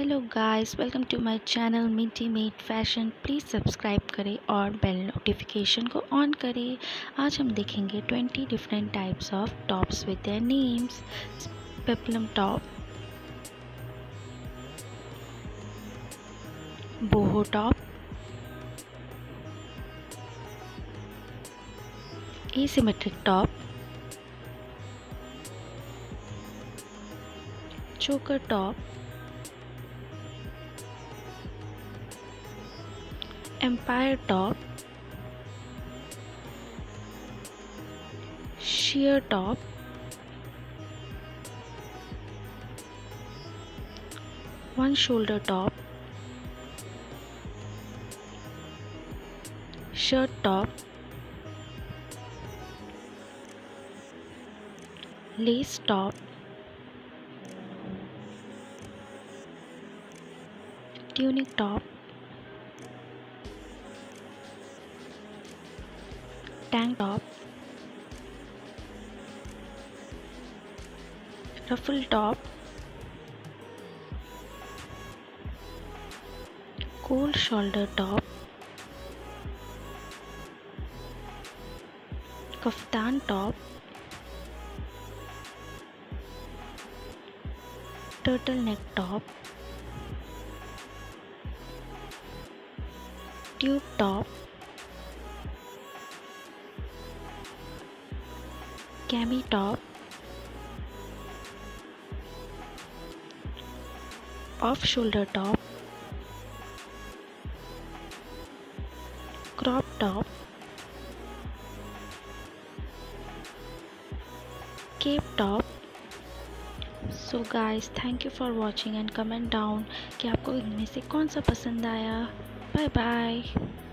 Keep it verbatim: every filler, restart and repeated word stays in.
Hello guys, welcome to my channel minty made fashion. Please subscribe करें और bell notification को on करें। आज हम देखेंगे twenty different types of tops with their names. Peplum top, boho top, asymmetric top, choker top, empire top, sheer top, one shoulder top, shirt top, lace top, tunic top, tank top, ruffle top, cold shoulder top, kaftan top, turtleneck top, tube top, Cami top, off shoulder top, crop top, cape top। So guys, thank you for watching and comment down कि आपको इनमें से कौन सा पसंद आया। Bye bye.